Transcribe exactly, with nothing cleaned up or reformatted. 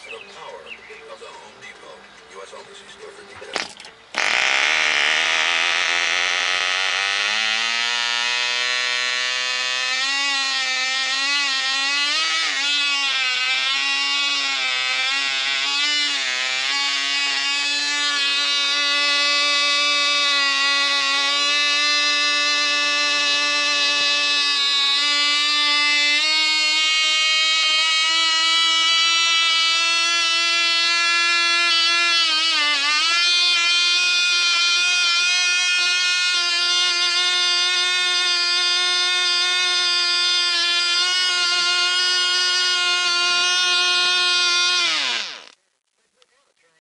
the power of the Home Depot, U S Odyssey store for details.